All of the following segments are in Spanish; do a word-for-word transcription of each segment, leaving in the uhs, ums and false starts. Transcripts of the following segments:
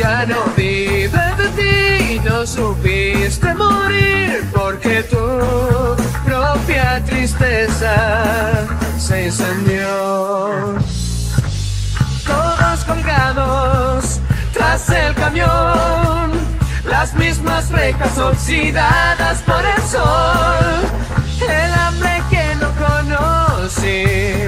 ya no vive de ti, no supiste morir porque tu propia tristeza se incendió. Todos colgados tras el camión, las mismas rejas oxidadas por el sol, el hambre que no conocí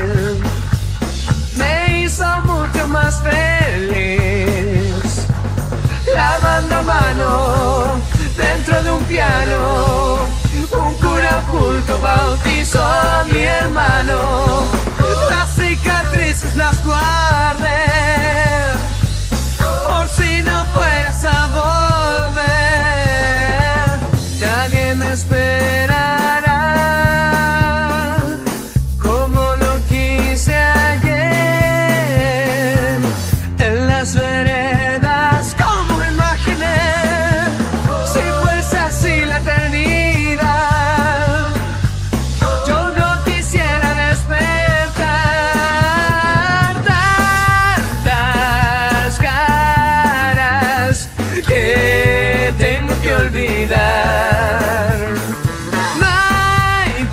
me hizo mucho más feliz. Lavando a mano dentro de un piano, un cura oculto bautizó a mi hermano. Las cicatrices las guardé por si no fueras a volver. Nadie me esperará como lo quise ayer, en las veredas como me imaginé, si fuese así la eternidad. Yo no quisiera despertar tantas caras que tengo que olvidar. No hay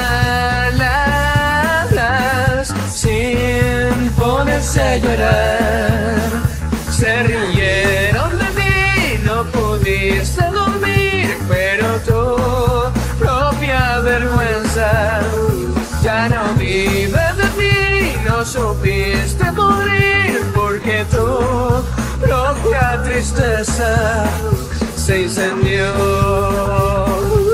palabras sin poderse llorar. Se rieron de mí, no pudiste dormir, pero tu propia vergüenza ya no vive de ti, no supiste morir porque tu propia tristeza se incendió.